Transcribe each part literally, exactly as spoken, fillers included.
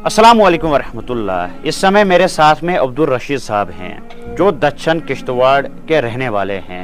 अस्सलाम वालेकुम वरहमतुल्लाह। इस समय मेरे साथ में अब्दुल रशीद साहब हैं जो दक्षिण किश्तवाड़ के रहने वाले हैं।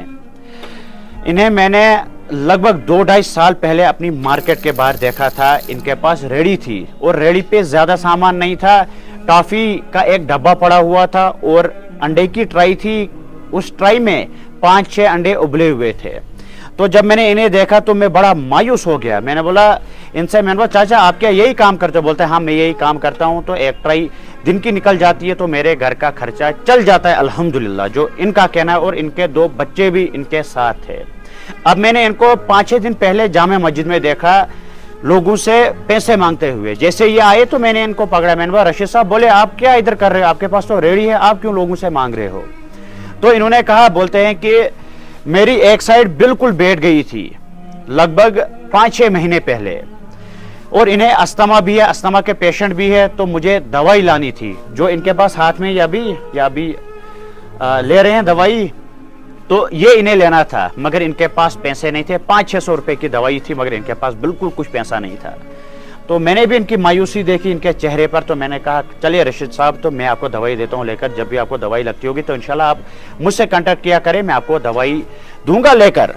इन्हें मैंने लगभग दो ढाई साल पहले अपनी मार्केट के बाहर देखा था। इनके पास रेड़ी थी और रेड़ी पे ज़्यादा सामान नहीं था। टॉफ़ी का एक डब्बा पड़ा हुआ था और अंडे की ट्राई थी। उस ट्राई में पाँच छः अंडे उबले हुए थे। तो जब मैंने इन्हें देखा तो मैं बड़ा मायूस हो गया। मैंने बोला इनसे, मैंने बोला चाचा आप क्या यही काम करते हो? बोलते हैं हाँ मैं यही काम करता हूँ। तो एक ट्राई दिन की निकल जाती है तो मेरे घर का खर्चा चल जाता है अल्हम्दुलिल्लाह, जो इनका कहना है। और इनके दो बच्चे भी इनके साथ थे। अब मैंने इनको पाँच छः दिन पहले जामे मस्जिद में देखा लोगों से पैसे मांगते हुए। जैसे ये आए तो मैंने इनको पकड़ा। मैंने बोला रशीद साहब, बोले आप क्या इधर कर रहे हो? आपके पास तो रेडी है, आप क्यों लोगों से मांग रहे हो? तो इन्होंने कहा, बोलते हैं कि मेरी एक साइड बिल्कुल बैठ गई थी लगभग पाँच छः महीने पहले और इन्हें अस्थमा भी है, अस्थमा के पेशेंट भी है। तो मुझे दवाई लानी थी जो इनके पास हाथ में या भी या भी आ, ले रहे हैं दवाई। तो ये इन्हें लेना था मगर इनके पास पैसे नहीं थे। पाँच छः सौ रुपये की दवाई थी मगर इनके पास बिल्कुल कुछ पैसा नहीं था। तो मैंने भी इनकी मायूसी देखी इनके चेहरे पर। तो मैंने कहा चलिए रशीद साहब, तो मैं आपको दवाई देता हूँ लेकर। जब भी आपको दवाई लगती होगी तो इंशाल्लाह आप मुझसे कांटेक्ट किया करें, मैं आपको दवाई दूंगा लेकर।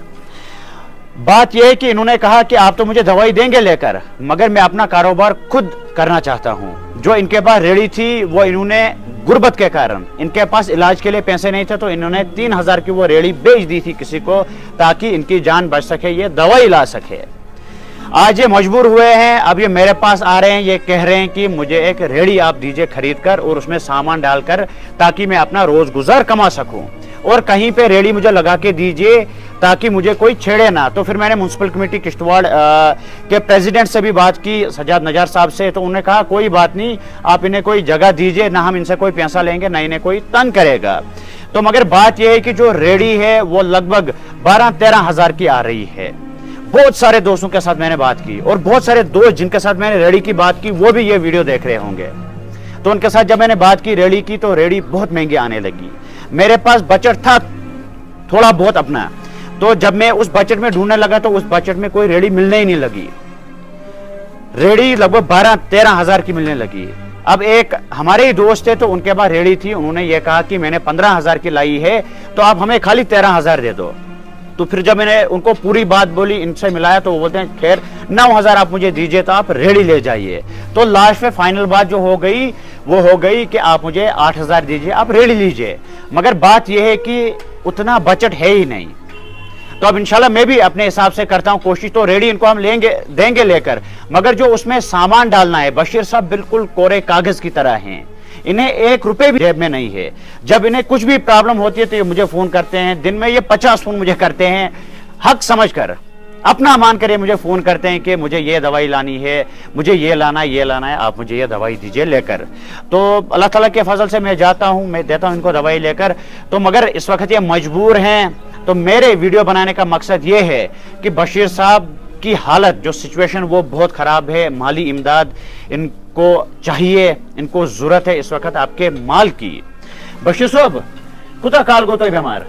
बात यह है कि इन्होंने कहा कि आप तो मुझे दवाई देंगे लेकर मगर मैं अपना कारोबार खुद करना चाहता हूँ। जो इनके पास रेडी थी वो इन्होंने गुर्बत के कारण, इनके पास इलाज के लिए पैसे नहीं थे तो इन्होंने तीन हजार की वो रेडी बेच दी थी किसी को ताकि इनकी जान बच सके, ये दवाई ला सके। आज ये मजबूर हुए हैं। अब ये मेरे पास आ रहे हैं, ये कह रहे हैं कि मुझे एक रेडी आप दीजिए खरीद कर और उसमें सामान डालकर ताकि मैं अपना रोज गुजार कमा सकूं और कहीं पे रेडी मुझे लगा के दीजिए ताकि मुझे कोई छेड़े ना। तो फिर मैंने म्युनिसिपल कमेटी किश्तवाड़ के प्रेसिडेंट से भी बात की, सजाद नजार साहब से। तो उन्होंने कहा कोई बात नहीं, आप इन्हें कोई जगह दीजिए, ना हम इनसे कोई पैसा लेंगे ना इन्हें कोई तंग करेगा। तो मगर बात यह है कि जो रेडी है वो लगभग बारह तेरह हजार की आ रही है। बहुत सारे दोस्तों के साथ मैंने बात की और बहुत सारे दोस्त जिनके साथ मैंने रेडी की बात की वो भी ये वीडियो देख रहे होंगे। तो उनके साथ जब मैंने बात की रेडी की तो रेडी बहुत महंगी आने लगी। मेरे पास बजट था थोड़ा बहुत अपना, तो जब मैं उस बजट में ढूंढने लगा तो उस बजट में कोई रेडी मिलने ही नहीं लगी। रेडी लगभग बारह तेरह हजार की मिलने लगी। अब एक हमारे ही दोस्त थे तो उनके पास रेडी थी, उन्होंने ये कहा कि मैंने पंद्रह हजार की लाई है तो आप हमें खाली तेरह हजार दे दो। तो फिर जब मैंने उनको पूरी बात बोली, इनसे मिलाया तो वो बोलते हैं खैर नौ हजार आप मुझे दीजिए तो आप रेडी ले जाइए। तो लास्ट में फाइनल बात जो हो गई वो हो गई कि आप मुझे आठ हजार दीजिए, आप रेडी लीजिए। मगर बात यह है कि उतना बजट है ही नहीं। तो अब इंशाल्लाह मैं भी अपने हिसाब से करता हूं कोशिश। तो रेडी इनको हम लेंगे देंगे लेकर, मगर जो उसमें सामान डालना है, बशीर साहब बिल्कुल कोरे कागज की तरह हैं। इन्हें एक रुपए भी जेब में नहीं है। जब इन्हें कुछ भी प्रॉब्लम होती है तो ये मुझे फोन करते हैं। दिन में ये पचास फोन मुझे करते हैं, हक समझकर, अपना मान कर ये मुझे फोन करते हैं कि मुझे ये दवाई लानी है, मुझे ये लाना है, ये लाना है, आप मुझे ये दवाई दीजिए लेकर। तो अल्लाह ताला के फजल से मैं जाता हूँ, मैं देता हूँ इनको दवाई लेकर। तो मगर इस वक्त ये मजबूर हैं। तो मेरे वीडियो बनाने का मकसद ये है कि बशीर साहब की हालत जो सिचुएशन वो बहुत खराब है। माली इमदाद इनको चाहिए, इनको जरूरत है इस वक्त आपके माल की। बशीर साहब कुता काल गो तो बीमार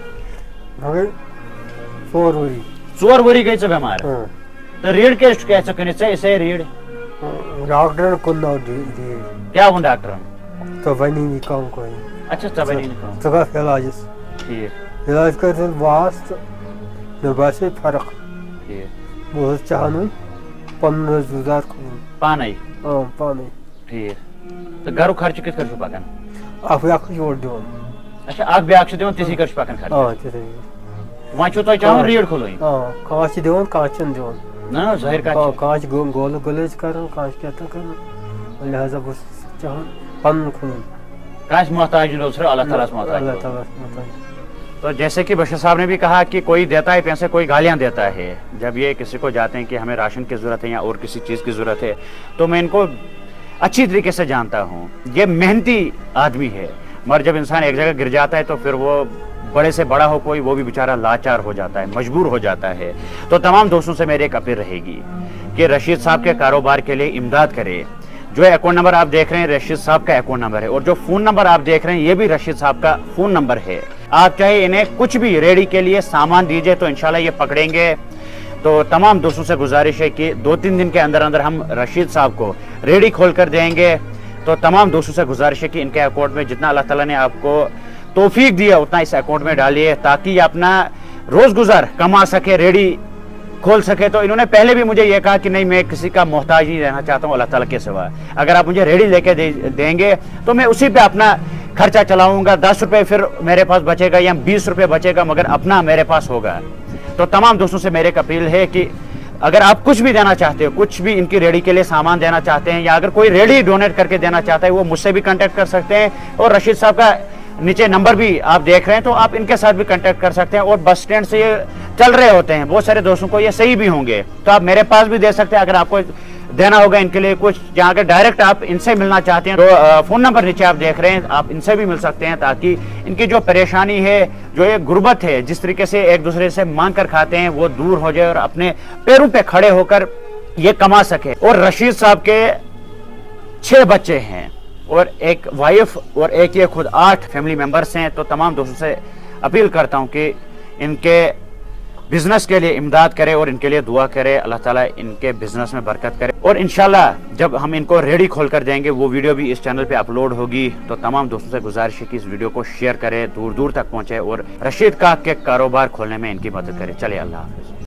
चोर वरी चोर वरी गई से बीमार तो रीढ़ के कैसे करने से इसे रीढ़ डॉक्टर को ना दे क्या हूं डॉक्टर तो बनी नहीं काम कोई। अच्छा तब नहीं काम तो का इलाज ठीक इलाज करते वास्त न बस फर्क ठीक बहुत चाहनु पंद्रह जुदार को पानी हां पानी ठीक। तो घर खर्च कित कर पकन आप याक जोड़ दो। अच्छा आग ब्याक से देवन तिसी कर पकन खर्च हां तिसी वहां छो तो चाहो रीढ़ खोलोई हां कांच देवन कांचन देवन ना ना जाहिर का कांच गोल गोलेज करो कांच क्या तक करो लिहाजा बस चाहो पन खुन कांच मोहताज लोग सर अल्लाह ताला से मोहताज। अल्लाह ताला से मोहताज। तो जैसे कि बशीर साहब ने भी कहा कि कोई देता है पैसे, कोई गालियां देता है। जब ये किसी को जाते हैं कि हमें राशन की ज़रूरत है या और किसी चीज़ की ज़रूरत है तो मैं इनको अच्छी तरीके से जानता हूँ। ये मेहनती आदमी है, मगर जब इंसान एक जगह गिर जाता है तो फिर वो बड़े से बड़ा हो कोई, वो भी बेचारा लाचार हो जाता है, मजबूर हो जाता है। तो तमाम दोस्तों से मेरी एक अपील रहेगी कि रशीद साहब के कारोबार के लिए इमदाद करें। जो अकाउंट नंबर आप देख रहे हैं रशीद साहब का अकाउंट नंबर है और जो फ़ोन नंबर आप देख रहे हैं ये भी रशीद साहब का फ़ोन नंबर है। आप चाहे इन्हें कुछ भी रेडी के लिए सामान दीजिए तो इंशाल्लाह ये पकड़ेंगे। तो तमाम दोस्तों से गुजारिश है कि दो तीन दिन के अंदर अंदर हम रशीद साहब को रेडी खोल कर देंगे। तो तमाम दोस्तों से गुजारिश है कि इनके अकाउंट में जितना अल्लाह ताला ने आपको तौफीक दिया उतना इस अकाउंट में डालिए, ताकि अपना रोज गुजार कमा सके, रेडी खोल सके। तो इन्होंने पहले भी मुझे ये कहा कि नहीं, मैं किसी का मोहताज नहीं रहना चाहता हूँ अल्लाह ताला के सिवा। अगर आप मुझे रेडी लेके दे, देंगे तो मैं उसी पे अपना खर्चा चलाऊंगा। दस रुपए फिर मेरे पास बचेगा या बीस रुपए बचेगा, मगर अपना मेरे पास होगा। तो तमाम दोस्तों से मेरे एक अपील है कि अगर आप कुछ भी देना चाहते हो, कुछ भी इनकी रेडी के लिए सामान देना चाहते हैं, या अगर कोई रेडी डोनेट करके देना चाहता है, वो मुझसे भी कांटेक्ट कर सकते हैं। और रशीद साहब का नीचे नंबर भी आप देख रहे हैं, तो आप इनके साथ भी कांटेक्ट कर सकते हैं। और बस स्टैंड से ये चल रहे होते हैं, बहुत सारे दोस्तों को ये सही भी होंगे, तो आप मेरे पास भी दे सकते हैं। अगर आपको देना होगा इनके लिए कुछ, जहाँ अगर डायरेक्ट आप इनसे मिलना चाहते हैं तो फोन नंबर नीचे आप देख रहे हैं, आप इनसे भी मिल सकते हैं, ताकि इनकी जो परेशानी है, जो ये गुर्बत है, जिस तरीके से एक दूसरे से मांग कर खाते हैं, वो दूर हो जाए और अपने पैरों पे खड़े होकर ये कमा सके। और रशीद साहब के छह बच्चे हैं और एक वाइफ और एक ये खुद आठ फैमिली मेंबर्स हैं। तो तमाम दोस्तों से अपील करता हूं कि इनके बिजनेस के लिए इमदाद करे और इनके लिए दुआ करे, अल्लाह ताला इनके बिजनेस में बरकत करे। और इंशाल्लाह जब हम इनको रेडी खोल कर देंगे, वो वीडियो भी इस चैनल पे अपलोड होगी। तो तमाम दोस्तों से गुजारिश है कि इस वीडियो को शेयर करें, दूर दूर तक पहुंचे और रशीद काक के कारोबार खोलने में इनकी मदद करें। चलिए, अल्लाह हाफिज़।